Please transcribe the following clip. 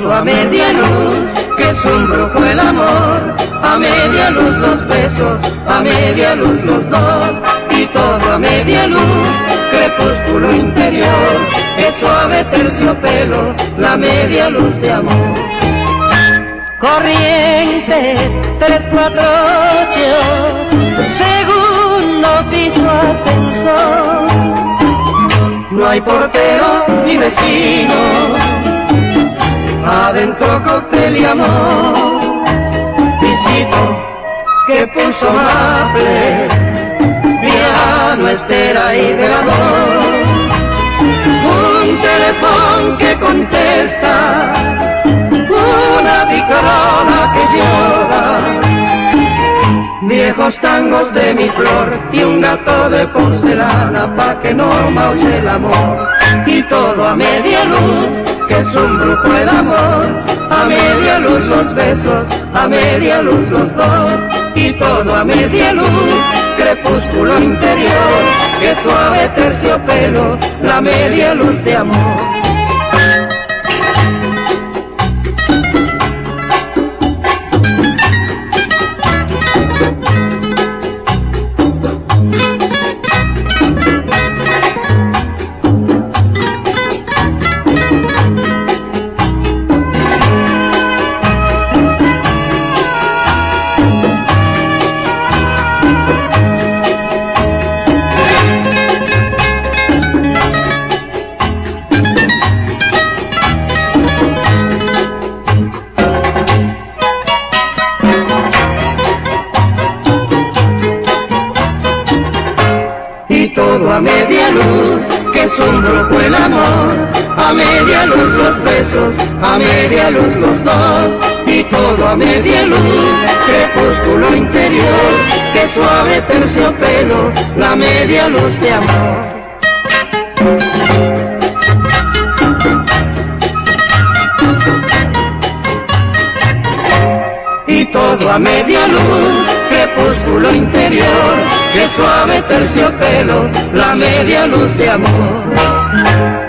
todo a media luz, que es un brujo el amor, a media luz los besos, a media luz los dos, y todo a media luz, crepúsculo interior, que suave terciopelo, la media luz de amor. Corrientes 348, segundo piso ascensor. No hay portero ni vecino, adentro cóctel y amor. Visito que puso Maple, piano, espera y velador. Un teléfono que contesta, una picarola que llora, viejos tangos de mi flor y un gato de porcelana pa' que no maulle el amor. Y todo a media luz, que es un brujo el amor, a media luz los besos, a media luz los dos, y todo a media luz, crepúsculo interior, que suave terciopelo, la media luz de amor. Todo a media luz, que es un brujo el amor, a media luz los besos, a media luz los dos, y todo a media luz, crepúsculo interior, que suave terciopelo, la media luz de amor. Y todo a media luz, crepúsculo interior, que suave terciopelo, la media luz de amor.